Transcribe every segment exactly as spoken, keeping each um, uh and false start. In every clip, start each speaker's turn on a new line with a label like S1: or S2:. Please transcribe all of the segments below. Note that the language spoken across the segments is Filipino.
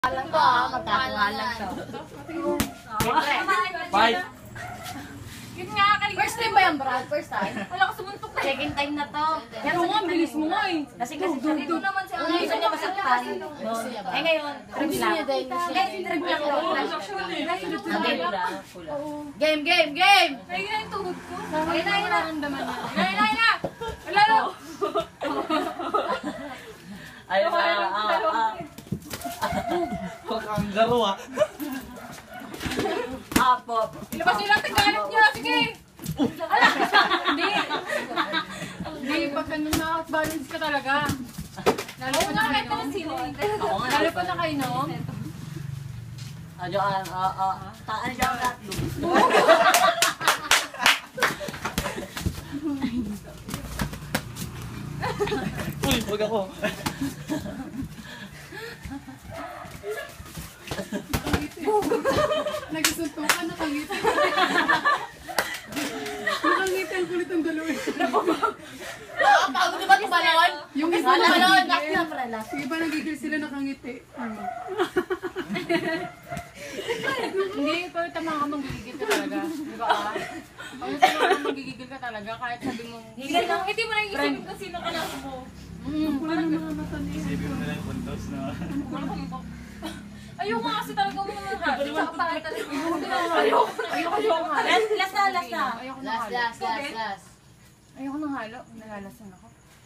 S1: Alam ko ah, magkakawa lang to.
S2: Bye!
S3: Yun nga, kanina.
S1: First time ba yan, Brad? First time?
S3: Wala ko sumuntok na.
S1: Second time na to.
S3: Pero nga, bilis mo nga eh.
S1: Kasi kasi siya
S3: Dito naman si
S1: Ang
S3: Angay.
S1: gusto niya masaktan. Eh ngayon, trip lang. Guys, trip lang to. Game, game, game!
S3: Ayun na yung tuhod ko.
S1: Ayun na, ayun na.
S3: Ayun na, ayun na. Wala na.
S2: Ayun na, ah, ah. Huwag kang garo ah.
S1: Apo.
S3: Ilabas nyo lang tagalit nyo. Sige. Hindi. Hindi, pag ganun na-balance ka talaga. Lalo pa na kayo. Lalo pa na kayo, no?
S1: Adyo, ah, ah, ah. Taan dyan lahat.
S2: Uy, huwag ako.
S4: Nagsuntukan, nakangiti. Nakangiti ang kulit ng dalawa.
S1: Ah, pagod na ba tumalon?
S4: Yung isa
S1: Tumalon,
S4: nakangiti.
S1: last na pala, last.
S4: Yung iba nagigil sila nakangiti.
S3: Hindi, pero tama ka manggigigil ka talaga. Di ba ka? Pag tama ka manggigigil ka talaga, kahit sabi mo, hindi mo hindi mo nang isipin kung sino ka lang mo.
S4: Wala ng mga mata niya.
S2: Isipin mo na lang puntos na.
S3: Ayoko nga kasi talaga mo mga hati. Tsaka pangit talaga. Ayoko. Ayoko yung halo.
S1: Last, last na, last na.
S3: Ayoko ng
S1: Last,
S3: halo.
S1: last, last, last.
S3: Ayoko ng halo. Nalalasan ako.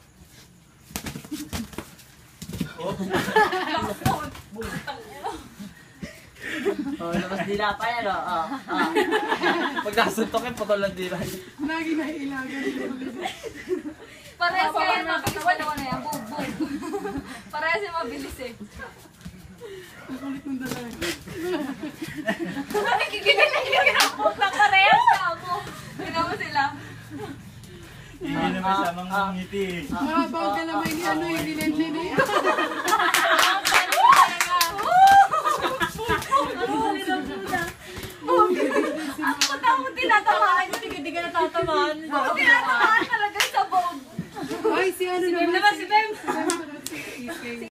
S2: Oh, labas dila pa yan oh. Ah, ah. Pag nasuntokin, putol lang dila.
S4: Lagi naiilagan.
S3: Parehas kaya mabilis na naman na yan. Boom, boom. Parehas yung mabilis eh.
S4: Ang kulit ng dalawa.
S3: Nagigigil na gigil ako. Parehas ka mo. Tignan mo sila.
S2: Hindi naman siya mga ngiti eh.
S4: Mahabang ka naman ni ano yung nilenlen eh.
S3: Ako tinatamaan. Hindi ka natatamaan. Ako tinatamaan talaga sa bone.
S4: Ay, si ano naman.
S3: Diba si Bem?
S4: Si Bem.